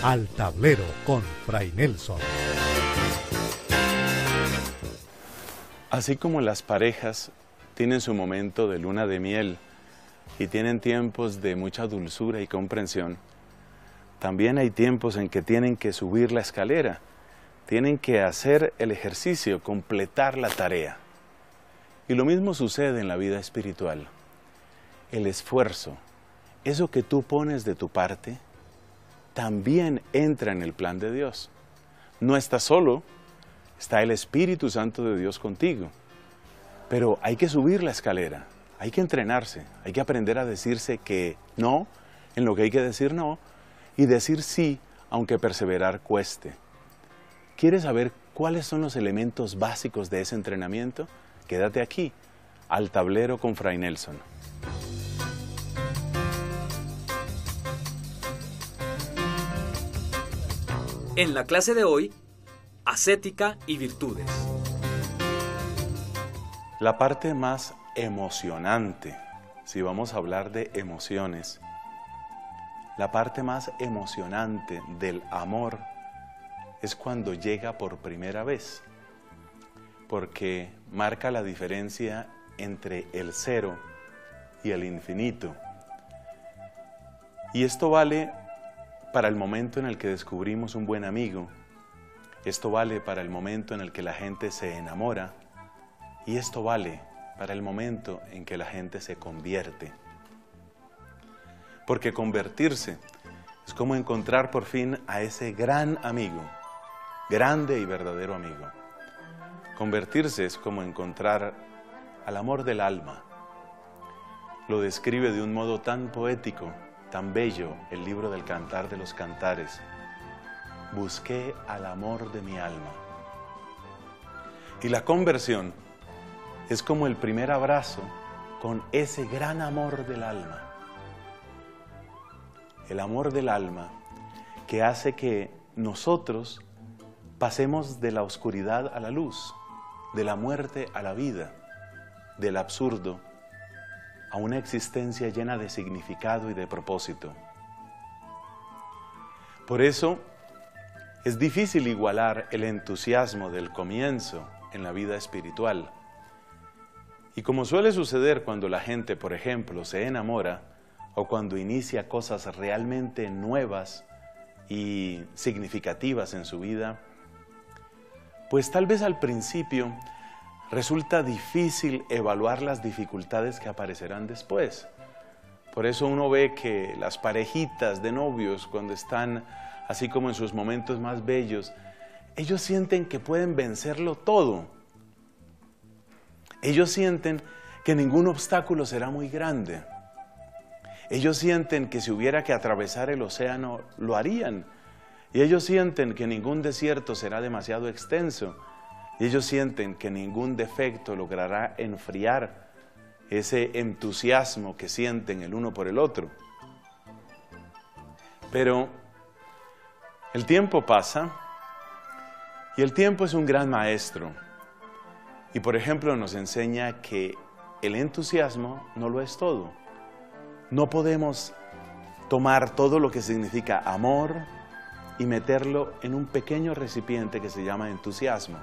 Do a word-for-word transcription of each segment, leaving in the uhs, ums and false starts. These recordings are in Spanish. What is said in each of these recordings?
Al Tablero con Fray Nelson. Así como las parejas tienen su momento de luna de miel y tienen tiempos de mucha dulzura y comprensión, también hay tiempos en que tienen que subir la escalera, tienen que hacer el ejercicio, completar la tarea. Y lo mismo sucede en la vida espiritual. El esfuerzo, eso que tú pones de tu parte, también entra en el plan de Dios. No estás solo, está el Espíritu Santo de Dios contigo. Pero hay que subir la escalera, hay que entrenarse, hay que aprender a decirse que no, en lo que hay que decir no, y decir sí, aunque perseverar cueste. ¿Quieres saber cuáles son los elementos básicos de ese entrenamiento? Quédate aquí, al tablero con Fray Nelson. En la clase de hoy, ascética y virtudes. La parte más emocionante, si vamos a hablar de emociones, la parte más emocionante del amor es cuando llega por primera vez, porque marca la diferencia entre el cero y el infinito. Y esto vale para el momento en el que descubrimos un buen amigo, esto vale para el momento en el que la gente se enamora, y esto vale para el momento en que la gente se convierte. Porque convertirse es como encontrar por fin a ese gran amigo, grande y verdadero amigo. Convertirse es como encontrar al amor del alma. Lo describe de un modo tan poético, tan bello, el libro del Cantar de los Cantares. Busqué al amor de mi alma. Y la conversión es como el primer abrazo con ese gran amor del alma. El amor del alma que hace que nosotros pasemos de la oscuridad a la luz, de la muerte a la vida, del absurdo a una existencia llena de significado y de propósito. Por eso es difícil igualar el entusiasmo del comienzo en la vida espiritual. Y como suele suceder cuando la gente, por ejemplo, se enamora o cuando inicia cosas realmente nuevas y significativas en su vida, pues tal vez al principio resulta difícil evaluar las dificultades que aparecerán después. Por eso uno ve que las parejitas de novios, cuando están así como en sus momentos más bellos, ellos sienten que pueden vencerlo todo. Ellos sienten que ningún obstáculo será muy grande. Ellos sienten que si hubiera que atravesar el océano, lo harían. Y ellos sienten que ningún desierto será demasiado extenso. Y ellos sienten que ningún defecto logrará enfriar ese entusiasmo que sienten el uno por el otro. Pero el tiempo pasa y el tiempo es un gran maestro. Y por ejemplo nos enseña que el entusiasmo no lo es todo. No podemos tomar todo lo que significa amor y meterlo en un pequeño recipiente que se llama entusiasmo.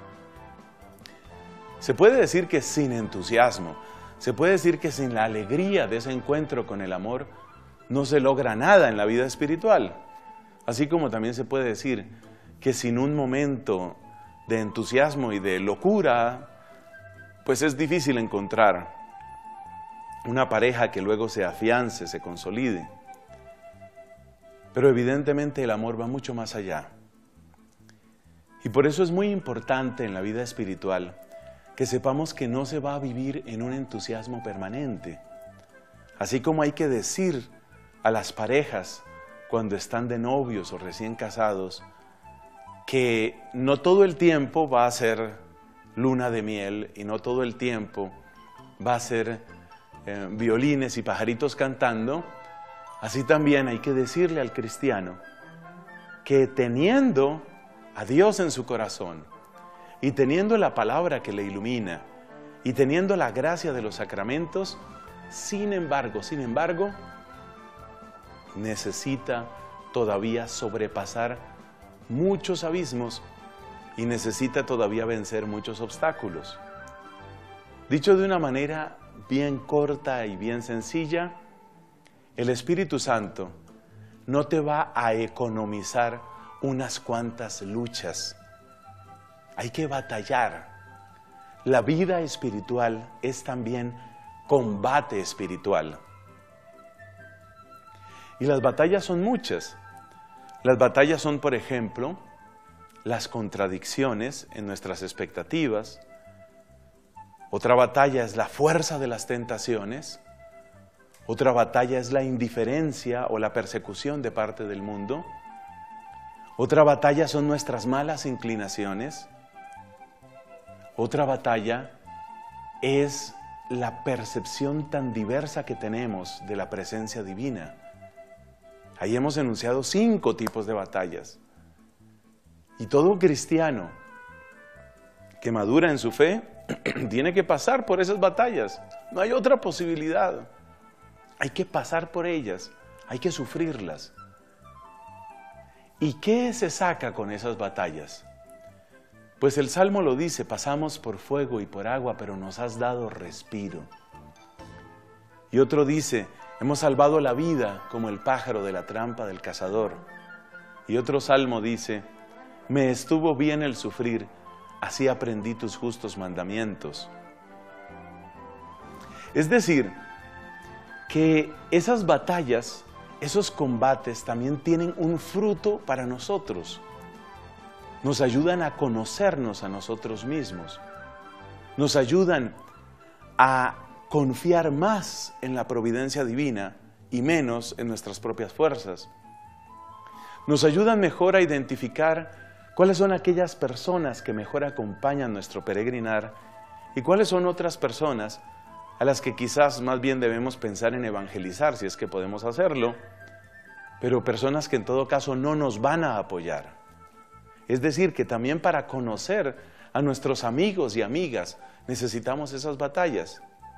Se puede decir que sin entusiasmo, se puede decir que sin la alegría de ese encuentro con el amor, no se logra nada en la vida espiritual. Así como también se puede decir que sin un momento de entusiasmo y de locura, pues es difícil encontrar una pareja que luego se afiance, se consolide. Pero evidentemente el amor va mucho más allá. Y por eso es muy importante en la vida espiritual que sepamos que no se va a vivir en un entusiasmo permanente. Así como hay que decir a las parejas cuando están de novios o recién casados que no todo el tiempo va a ser luna de miel y no todo el tiempo va a ser eh, violines y pajaritos cantando, así también hay que decirle al cristiano que teniendo a Dios en su corazón y teniendo la palabra que le ilumina y teniendo la gracia de los sacramentos, sin embargo, sin embargo, necesita todavía sobrepasar muchos abismos y necesita todavía vencer muchos obstáculos. Dicho de una manera bien corta y bien sencilla, el Espíritu Santo no te va a economizar unas cuantas luchas. Hay que batallar. La vida espiritual es también combate espiritual. Y las batallas son muchas. Las batallas son, por ejemplo, las contradicciones en nuestras expectativas. Otra batalla es la fuerza de las tentaciones. Otra batalla es la indiferencia o la persecución de parte del mundo. Otra batalla son nuestras malas inclinaciones. Otra batalla es la percepción tan diversa que tenemos de la presencia divina. Ahí hemos enunciado cinco tipos de batallas. Y todo cristiano que madura en su fe tiene que pasar por esas batallas. No hay otra posibilidad. Hay que pasar por ellas, hay que sufrirlas. ¿Y qué se saca con esas batallas? Pues el Salmo lo dice, pasamos por fuego y por agua, pero nos has dado respiro. Y otro dice, hemos salvado la vida como el pájaro de la trampa del cazador. Y otro salmo dice, me estuvo bien el sufrir, así aprendí tus justos mandamientos. Es decir, que esas batallas, esos combates también tienen un fruto para nosotros. Nos ayudan a conocernos a nosotros mismos. Nos ayudan a confiar más en la providencia divina y menos en nuestras propias fuerzas. Nos ayudan mejor a identificar cuáles son aquellas personas que mejor acompañan nuestro peregrinar y cuáles son otras personas a las que quizás más bien debemos pensar en evangelizar, si es que podemos hacerlo, pero personas que en todo caso no nos van a apoyar. Es decir, que también para conocer a nuestros amigos y amigas necesitamos esas batallas.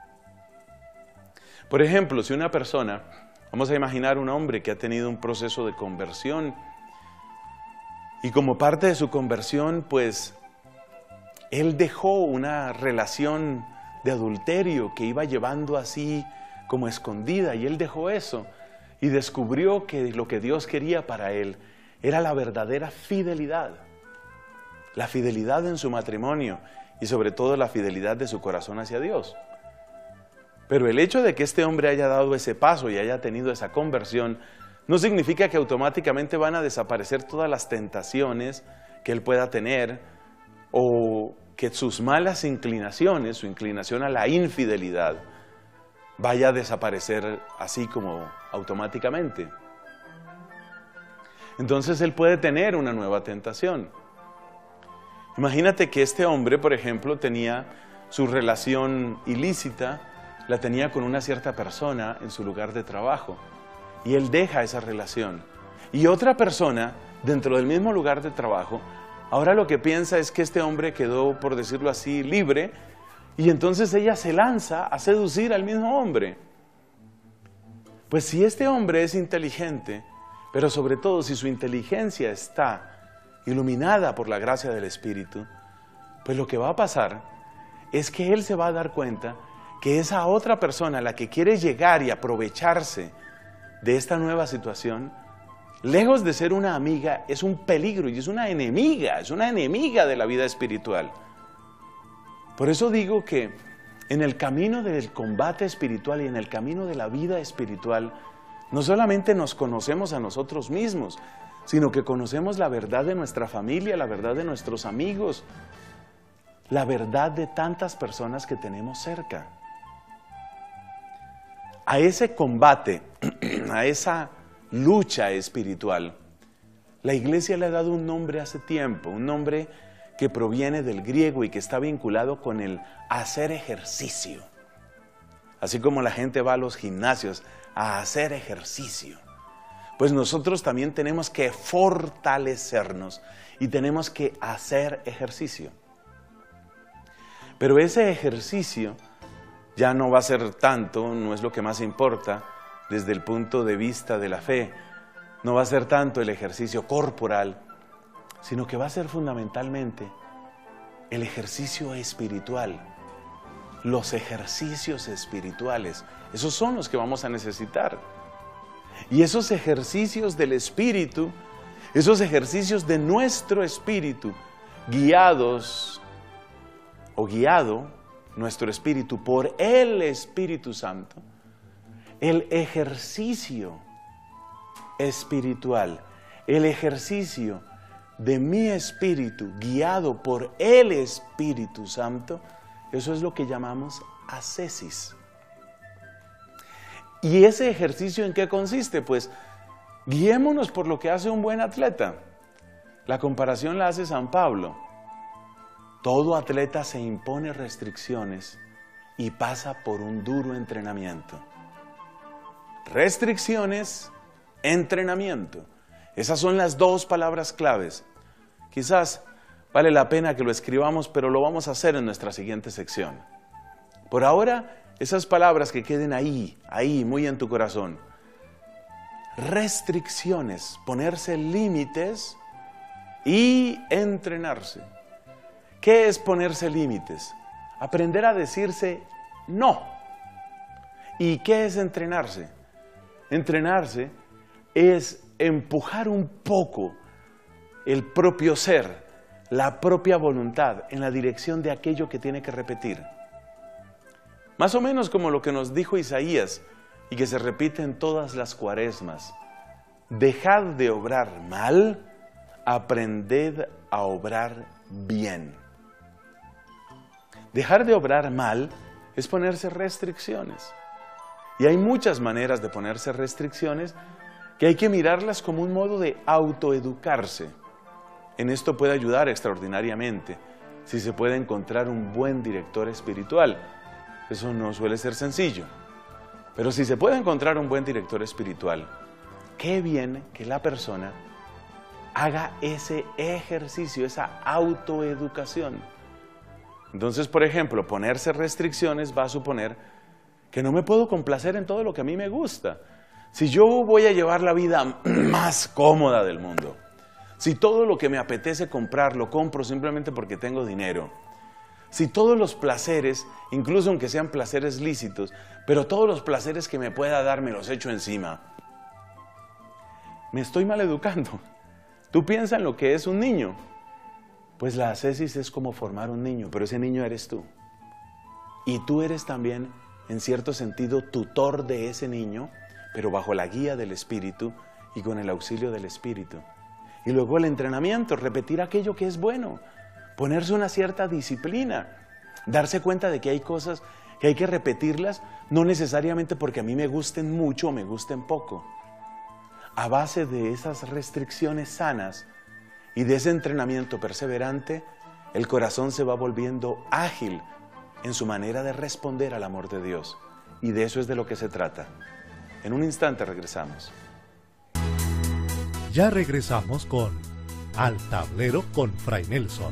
Por ejemplo, si una persona, vamos a imaginar un hombre que ha tenido un proceso de conversión y como parte de su conversión, pues, él dejó una relación de adulterio que iba llevando así como escondida y él dejó eso y descubrió que lo que Dios quería para él era la verdadera fidelidad, la fidelidad en su matrimonio y sobre todo la fidelidad de su corazón hacia Dios. Pero el hecho de que este hombre haya dado ese paso y haya tenido esa conversión no significa que automáticamente van a desaparecer todas las tentaciones que él pueda tener o que sus malas inclinaciones, su inclinación a la infidelidad, vaya a desaparecer así como automáticamente. Entonces él puede tener una nueva tentación. Imagínate que este hombre, por ejemplo, tenía su relación ilícita, la tenía con una cierta persona en su lugar de trabajo, y él deja esa relación. Y otra persona, dentro del mismo lugar de trabajo, ahora lo que piensa es que este hombre quedó, por decirlo así, libre, y entonces ella se lanza a seducir al mismo hombre. Pues si este hombre es inteligente, pero sobre todo si su inteligencia está iluminada por la gracia del Espíritu, pues lo que va a pasar es que él se va a dar cuenta que esa otra persona, la que quiere llegar y aprovecharse de esta nueva situación, lejos de ser una amiga, es un peligro y es una enemiga, es una enemiga de la vida espiritual. Por eso digo que en el camino del combate espiritual y en el camino de la vida espiritual, no solamente nos conocemos a nosotros mismos, sino que conocemos la verdad de nuestra familia, la verdad de nuestros amigos, la verdad de tantas personas que tenemos cerca. A ese combate, a esa lucha espiritual, la Iglesia le ha dado un nombre hace tiempo, un nombre que proviene del griego y que está vinculado con el hacer ejercicio. Así como la gente va a los gimnasios a hacer ejercicio, pues nosotros también tenemos que fortalecernos y tenemos que hacer ejercicio. Pero ese ejercicio ya no va a ser tanto, no es lo que más importa desde el punto de vista de la fe. no va a ser tanto el ejercicio corporal, sino que va a ser fundamentalmente el ejercicio espiritual. Los ejercicios espirituales, esos son los que vamos a necesitar. Y esos ejercicios del espíritu, esos ejercicios de nuestro espíritu, guiados o guiado nuestro espíritu por el Espíritu Santo, el ejercicio espiritual, el ejercicio de mi espíritu guiado por el Espíritu Santo, eso es lo que llamamos ascesis. ¿Y ese ejercicio en qué consiste? Pues guiémonos por lo que hace un buen atleta. La comparación la hace San Pablo. Todo atleta se impone restricciones y pasa por un duro entrenamiento. Restricciones, entrenamiento. Esas son las dos palabras claves. Quizás vale la pena que lo escribamos, pero lo vamos a hacer en nuestra siguiente sección. Por ahora, esas palabras que queden ahí, ahí, muy en tu corazón. Restricciones, ponerse límites y entrenarse. ¿Qué es ponerse límites? Aprender a decirse no. ¿Y qué es entrenarse? Entrenarse es empujar un poco el propio ser, la propia voluntad en la dirección de aquello que tiene que repetir. Más o menos como lo que nos dijo Isaías y que se repite en todas las cuaresmas. Dejad de obrar mal, aprended a obrar bien. Dejar de obrar mal es ponerse restricciones. Y hay muchas maneras de ponerse restricciones que hay que mirarlas como un modo de autoeducarse. En esto puede ayudar extraordinariamente si se puede encontrar un buen director espiritual. Eso no suele ser sencillo. Pero si se puede encontrar un buen director espiritual, qué bien que la persona haga ese ejercicio, esa autoeducación. Entonces, por ejemplo, ponerse restricciones va a suponer que no me puedo complacer en todo lo que a mí me gusta. Si yo voy a llevar la vida más cómoda del mundo, si todo lo que me apetece comprar lo compro simplemente porque tengo dinero, si todos los placeres, incluso aunque sean placeres lícitos, pero todos los placeres que me pueda dar me los echo encima, me estoy maleducando. Tú piensas en lo que es un niño. Pues la ascesis es como formar un niño, pero ese niño eres tú. Y tú eres también, en cierto sentido, tutor de ese niño, pero bajo la guía del Espíritu y con el auxilio del Espíritu. Y luego el entrenamiento, repetir aquello que es bueno, ponerse una cierta disciplina, darse cuenta de que hay cosas que hay que repetirlas, no necesariamente porque a mí me gusten mucho o me gusten poco. A base de esas restricciones sanas y de ese entrenamiento perseverante, el corazón se va volviendo ágil en su manera de responder al amor de Dios. Y de eso es de lo que se trata. En un instante regresamos. Ya regresamos con Al Tablero con Fray Nelson.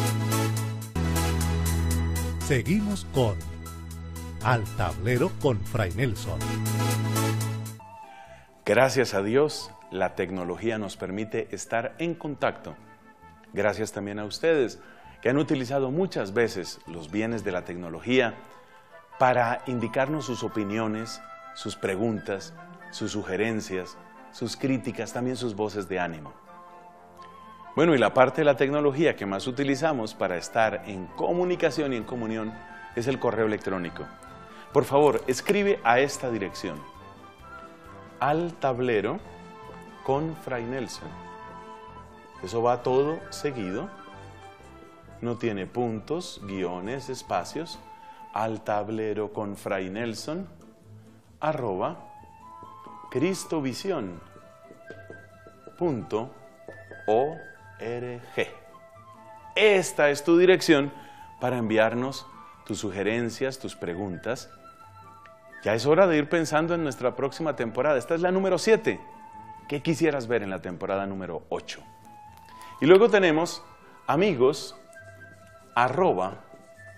Seguimos con Al Tablero con Fray Nelson. Gracias a Dios, la tecnología nos permite estar en contacto. Gracias también a ustedes, que han utilizado muchas veces los bienes de la tecnología para indicarnos sus opiniones, sus preguntas, sus sugerencias, sus críticas, también sus voces de ánimo. Bueno, y la parte de la tecnología que más utilizamos para estar en comunicación y en comunión es el correo electrónico. Por favor, escribe a esta dirección: Al Tablero con Fray Nelson. Eso va todo seguido. No tiene puntos, guiones, espacios. Al Tablero con Fray Nelson, arroba cristovisión punto org. Esta es tu dirección para enviarnos tus sugerencias, tus preguntas. Ya es hora de ir pensando en nuestra próxima temporada. Esta es la número siete. ¿Qué quisieras ver en la temporada número ocho? Y luego tenemos amigos arroba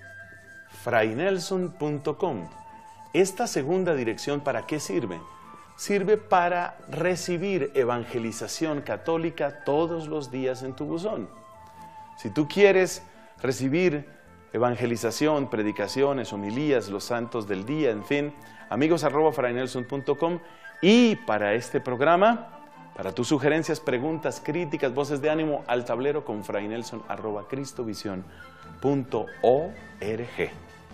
fraynelson punto com. Esta segunda dirección, ¿para qué sirve? sirve para recibir evangelización católica todos los días en tu buzón. Si tú quieres recibir evangelización, predicaciones, homilías, los santos del día, en fin, amigos arroba fray nelson punto com, y para este programa, para tus sugerencias, preguntas, críticas, voces de ánimo, al tablero con fray nelson arroba cristovision punto org.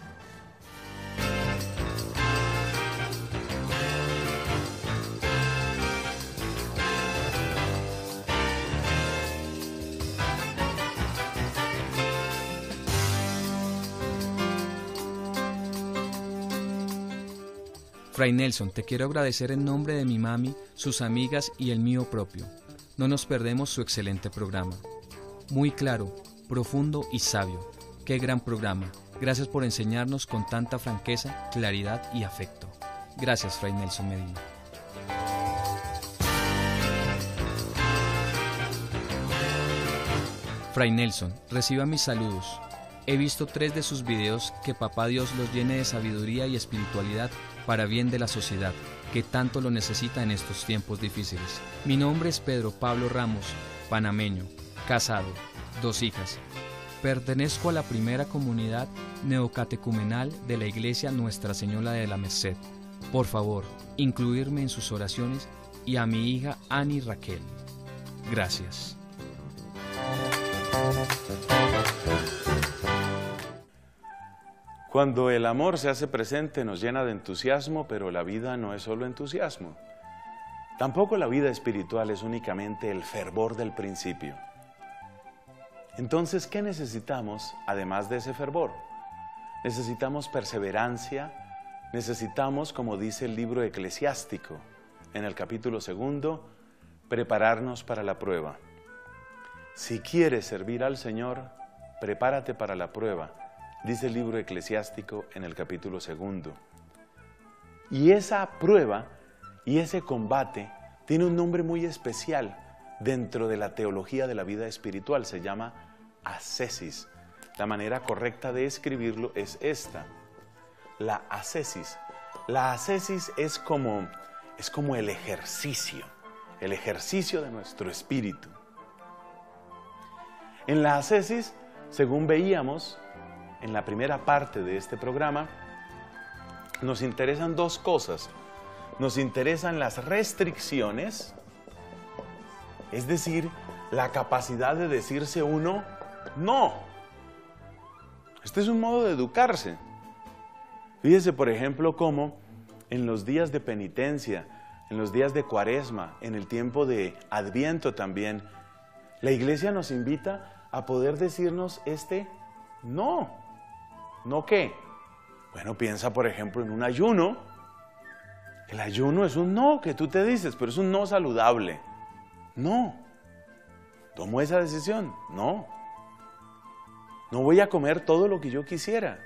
Fray Nelson, te quiero agradecer en nombre de mi mami, sus amigas y el mío propio. No nos perdemos su excelente programa. Muy claro, profundo y sabio. Qué gran programa. Gracias por enseñarnos con tanta franqueza, claridad y afecto. Gracias, Fray Nelson Medina. Fray Nelson, reciba mis saludos. He visto tres de sus videos, que papá Dios los llene de sabiduría y espiritualidad para bien de la sociedad, que tanto lo necesita en estos tiempos difíciles. Mi nombre es Pedro Pablo Ramos, panameño, casado, dos hijas. Pertenezco a la primera comunidad neocatecumenal de la Iglesia Nuestra Señora de la Merced. Por favor, incluirme en sus oraciones y a mi hija Ani Raquel. Gracias. Cuando el amor se hace presente nos llena de entusiasmo, pero la vida no es solo entusiasmo. Tampoco la vida espiritual es únicamente el fervor del principio. Entonces, ¿qué necesitamos además de ese fervor? Necesitamos perseverancia, necesitamos, como dice el libro eclesiástico, en el capítulo segundo, prepararnos para la prueba. Si quieres servir al Señor, prepárate para la prueba, dice el libro eclesiástico en el capítulo segundo. Y esa prueba y ese combate tiene un nombre muy especial dentro de la teología de la vida espiritual, se llama ascesis. La manera correcta de escribirlo es esta, la ascesis. La ascesis es como, es como el ejercicio, el ejercicio de nuestro espíritu. En la ascesis, según veíamos en la primera parte de este programa, nos interesan dos cosas. Nos interesan las restricciones, es decir, la capacidad de decirse uno no. Este es un modo de educarse. Fíjese, por ejemplo, cómo en los días de penitencia, en los días de Cuaresma, en el tiempo de Adviento también, la Iglesia nos invita a poder decirnos este no. ¿No qué? Bueno, piensa, por ejemplo, en un ayuno. El ayuno es un no que tú te dices, pero es un no saludable. No. ¿Tomo esa decisión? No. No voy a comer todo lo que yo quisiera.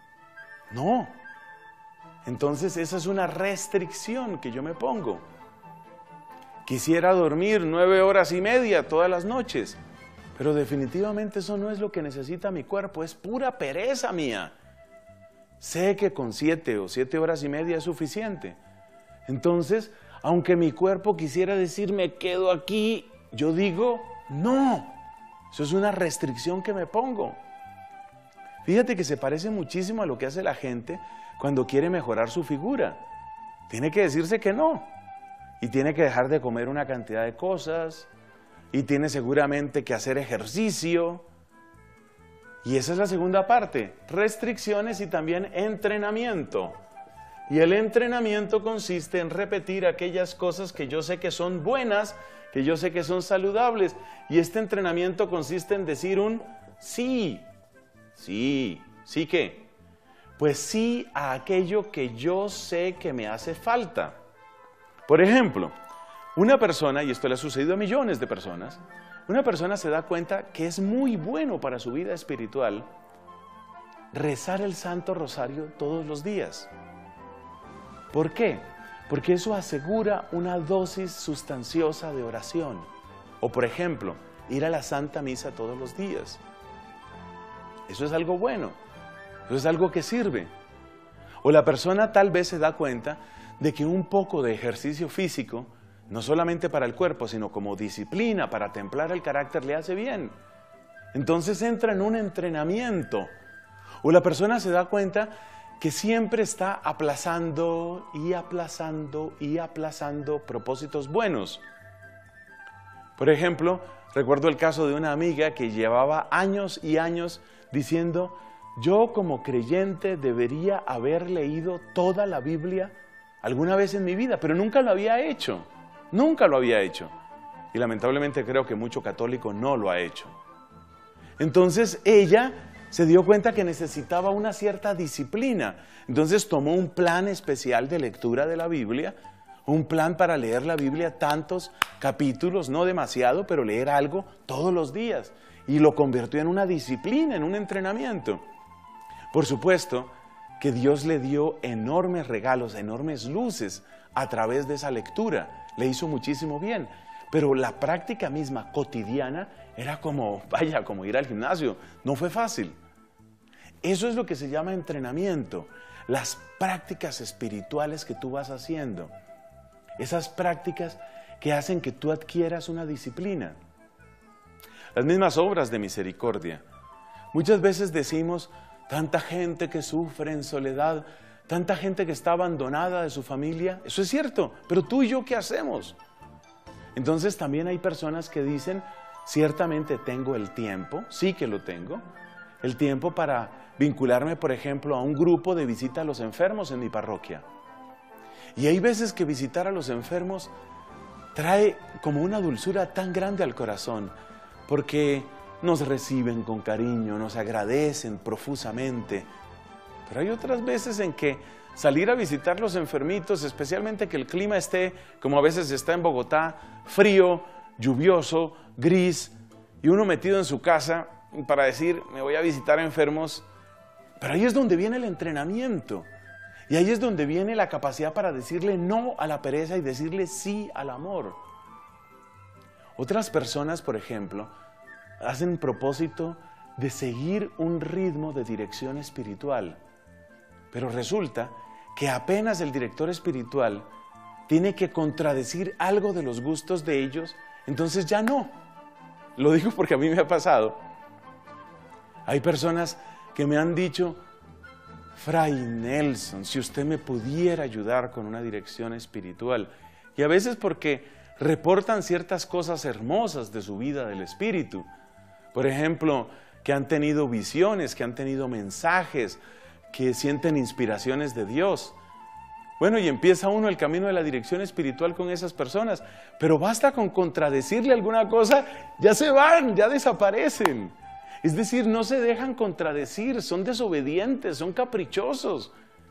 No. Entonces esa es una restricción que yo me pongo. Quisiera dormir nueve horas y media todas las noches, pero definitivamente eso no es lo que necesita mi cuerpo, es pura pereza mía. Sé que con siete o siete horas y media es suficiente. Entonces, aunque mi cuerpo quisiera decir me quedo aquí, yo digo no. Eso es una restricción que me pongo. Fíjate que se parece muchísimo a lo que hace la gente cuando quiere mejorar su figura. Tiene que decirse que no. Y tiene que dejar de comer una cantidad de cosas. Y tiene seguramente que hacer ejercicio. Y esa es la segunda parte, restricciones y también entrenamiento. Y el entrenamiento consiste en repetir aquellas cosas que yo sé que son buenas, que yo sé que son saludables. Y este entrenamiento consiste en decir un sí. Sí, ¿sí qué? Pues sí a aquello que yo sé que me hace falta. Por ejemplo, una persona, y esto le ha sucedido a millones de personas, una persona se da cuenta que es muy bueno para su vida espiritual rezar el Santo Rosario todos los días. ¿Por qué? Porque eso asegura una dosis sustanciosa de oración. O por ejemplo, ir a la Santa Misa todos los días. Eso es algo bueno, eso es algo que sirve. O la persona tal vez se da cuenta de que un poco de ejercicio físico, no solamente para el cuerpo, sino como disciplina para templar el carácter, le hace bien. Entonces entra en un entrenamiento. O la persona se da cuenta que siempre está aplazando y aplazando y aplazando propósitos buenos. Por ejemplo, recuerdo el caso de una amiga que llevaba años y años diciendo: yo como creyente debería haber leído toda la Biblia alguna vez en mi vida, pero nunca lo había hecho, nunca lo había hecho. Y lamentablemente creo que mucho católico no lo ha hecho. Entonces ella se dio cuenta que necesitaba una cierta disciplina. Entonces tomó un plan especial de lectura de la Biblia, un plan para leer la Biblia tantos capítulos, no demasiado, pero leer algo todos los días. Y lo convirtió en una disciplina, en un entrenamiento. Por supuesto que Dios le dio enormes regalos, enormes luces a través de esa lectura. Le hizo muchísimo bien. Pero la práctica misma cotidiana era como, vaya, como ir al gimnasio. No fue fácil. Eso es lo que se llama entrenamiento. Las prácticas espirituales que tú vas haciendo. Esas prácticas que hacen que tú adquieras una disciplina. Las mismas obras de misericordia. Muchas veces decimos, tanta gente que sufre en soledad, tanta gente que está abandonada de su familia. Eso es cierto, pero tú y yo, ¿qué hacemos? Entonces también hay personas que dicen, ciertamente tengo el tiempo, sí que lo tengo, el tiempo para vincularme, por ejemplo, a un grupo de visita a los enfermos en mi parroquia. Y hay veces que visitar a los enfermos trae como una dulzura tan grande al corazón, porque nos reciben con cariño, nos agradecen profusamente. Pero hay otras veces en que salir a visitar los enfermitos, especialmente que el clima esté, como a veces está en Bogotá, frío, lluvioso, gris, y uno metido en su casa para decir, me voy a visitar enfermos. Pero ahí es donde viene el entrenamiento. Y ahí es donde viene la capacidad para decirle no a la pereza y decirle sí al amor. Otras personas, por ejemplo, hacen propósito de seguir un ritmo de dirección espiritual. Pero resulta que apenas el director espiritual tiene que contradecir algo de los gustos de ellos, entonces ya no. Lo digo porque a mí me ha pasado. Hay personas que me han dicho, Fray Nelson, si usted me pudiera ayudar con una dirección espiritual. Y a veces porque reportan ciertas cosas hermosas de su vida del espíritu. Por ejemplo, que han tenido visiones, que han tenido mensajes, que sienten inspiraciones de Dios. Bueno, y empieza uno el camino de la dirección espiritual con esas personas, pero basta con contradecirle alguna cosa, ya se van, ya desaparecen. Es decir, no se dejan contradecir, son desobedientes, son caprichosos.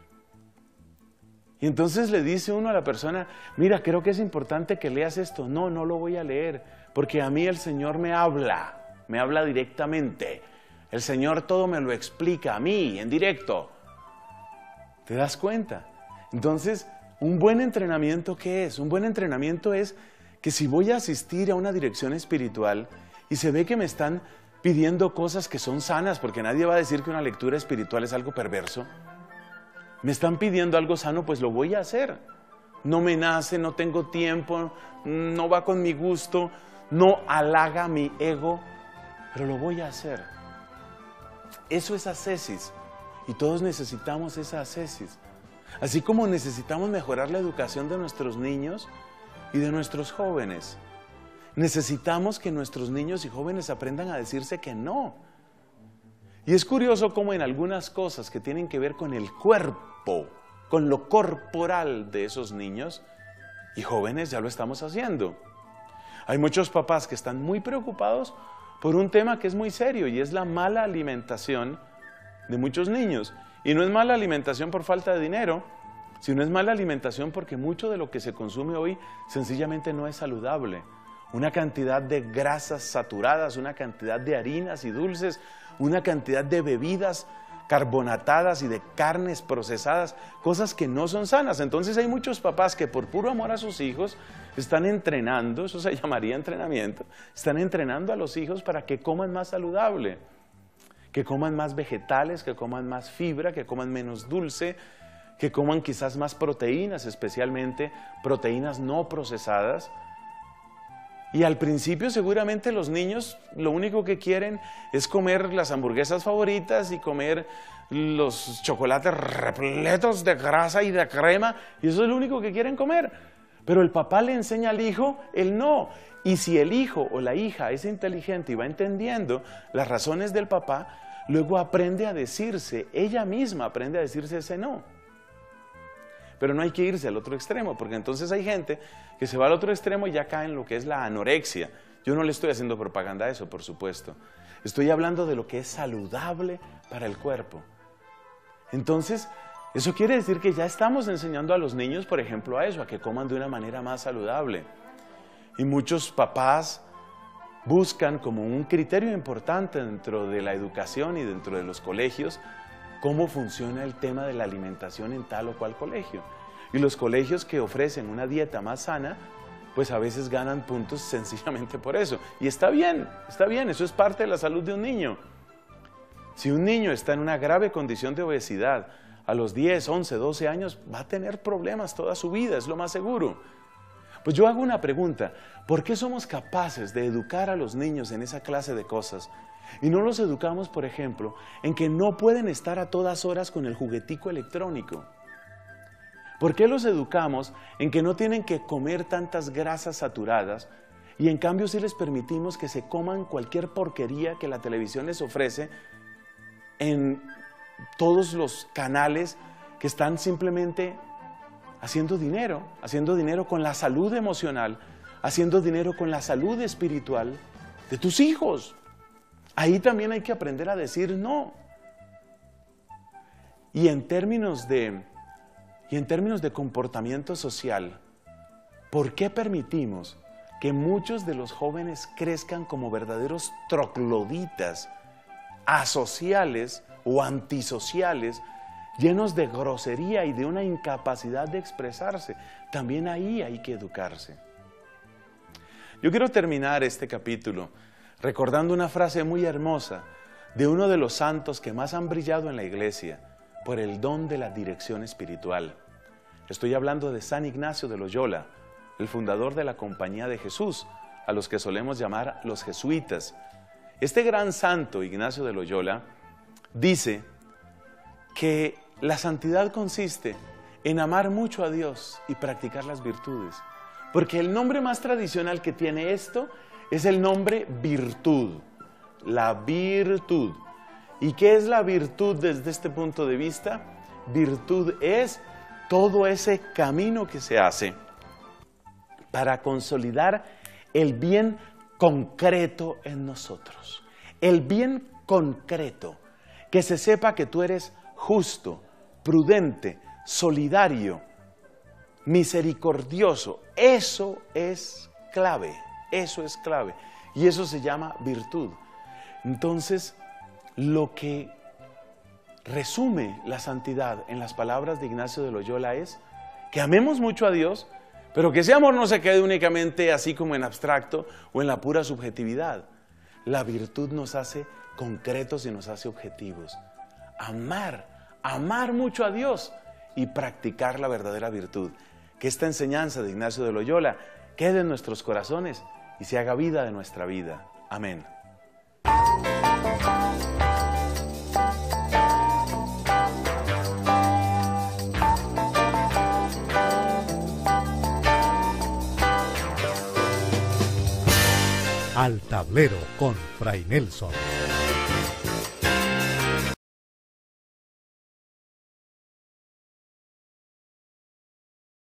Y entonces le dice uno a la persona, mira, creo que es importante que leas esto. No, no lo voy a leer, porque a mí el Señor me habla, me habla directamente. El Señor todo me lo explica a mí, en directo. ¿Te das cuenta? Entonces, un buen entrenamiento, ¿qué es? Un buen entrenamiento es que si voy a asistir a una dirección espiritual y se ve que me están pidiendo cosas que son sanas, porque nadie va a decir que una lectura espiritual es algo perverso. Me están pidiendo algo sano, pues lo voy a hacer. No me nace, no tengo tiempo, no va con mi gusto, no halaga mi ego, pero lo voy a hacer. Eso es ascesis, y todos necesitamos esa ascesis. Así como necesitamos mejorar la educación de nuestros niños y de nuestros jóvenes. Necesitamos que nuestros niños y jóvenes aprendan a decirse que no. Y es curioso cómo en algunas cosas que tienen que ver con el cuerpo, con lo corporal de esos niños y jóvenes, ya lo estamos haciendo. Hay muchos papás que están muy preocupados por un tema que es muy serio y es la mala alimentación de muchos niños. Y no es mala alimentación por falta de dinero, sino es mala alimentación porque mucho de lo que se consume hoy sencillamente no es saludable. Una cantidad de grasas saturadas, una cantidad de harinas y dulces, una cantidad de bebidas carbonatadas y de carnes procesadas, cosas que no son sanas. Entonces hay muchos papás que por puro amor a sus hijos están entrenando, eso se llamaría entrenamiento, están entrenando a los hijos para que coman más saludable, que coman más vegetales, que coman más fibra, que coman menos dulce, que coman quizás más proteínas, especialmente proteínas no procesadas. Y al principio seguramente los niños lo único que quieren es comer las hamburguesas favoritas y comer los chocolates repletos de grasa y de crema, y eso es lo único que quieren comer. Pero el papá le enseña al hijo el no. Y si el hijo o la hija es inteligente y va entendiendo las razones del papá, luego aprende a decirse, ella misma aprende a decirse ese no. Pero no hay que irse al otro extremo, porque entonces hay gente que se va al otro extremo y ya cae en lo que es la anorexia. Yo no le estoy haciendo propaganda a eso, por supuesto. Estoy hablando de lo que es saludable para el cuerpo. Entonces, eso quiere decir que ya estamos enseñando a los niños, por ejemplo, a eso, a que coman de una manera más saludable. Y muchos papás buscan como un criterio importante dentro de la educación y dentro de los colegios cómo funciona el tema de la alimentación en tal o cual colegio. Y los colegios que ofrecen una dieta más sana, pues a veces ganan puntos sencillamente por eso. Y está bien, está bien, eso es parte de la salud de un niño. Si un niño está en una grave condición de obesidad, a los diez, once, doce años va a tener problemas toda su vida, es lo más seguro. Pues yo hago una pregunta, ¿por qué somos capaces de educar a los niños en esa clase de cosas? Y no los educamos, por ejemplo, en que no pueden estar a todas horas con el juguetico electrónico. ¿Por qué los educamos en que no tienen que comer tantas grasas saturadas y en cambio sí les permitimos que se coman cualquier porquería que la televisión les ofrece en todos los canales que están simplemente haciendo dinero, haciendo dinero con la salud emocional, haciendo dinero con la salud espiritual de tus hijos? Ahí también hay que aprender a decir no. Y en términos de, y en términos de comportamiento social, ¿por qué permitimos que muchos de los jóvenes crezcan como verdaderos trogloditas, asociales o antisociales, llenos de grosería y de una incapacidad de expresarse? También ahí hay que educarse. Yo quiero terminar este capítulo recordando una frase muy hermosa de uno de los santos que más han brillado en la iglesia por el don de la dirección espiritual. Estoy hablando de San Ignacio de Loyola, el fundador de la Compañía de Jesús, a los que solemos llamar los jesuitas. Este gran santo, Ignacio de Loyola, dice que la santidad consiste en amar mucho a Dios y practicar las virtudes. Porque el nombre más tradicional que tiene esto es el nombre virtud, la virtud. ¿Y qué es la virtud desde este punto de vista? Virtud es todo ese camino que se hace para consolidar el bien concreto en nosotros. El bien concreto, que se sepa que tú eres justo, prudente, solidario, misericordioso. Eso es clave. Eso es clave y eso se llama virtud. Entonces, lo que resume la santidad en las palabras de Ignacio de Loyola es que amemos mucho a Dios, pero que ese amor no se quede únicamente así como en abstracto o en la pura subjetividad. La virtud nos hace concretos y nos hace objetivos. Amar, amar mucho a Dios y practicar la verdadera virtud. Que esta enseñanza de Ignacio de Loyola quede en nuestros corazones y se haga vida de nuestra vida. Amén. Al tablero con Fray Nelson.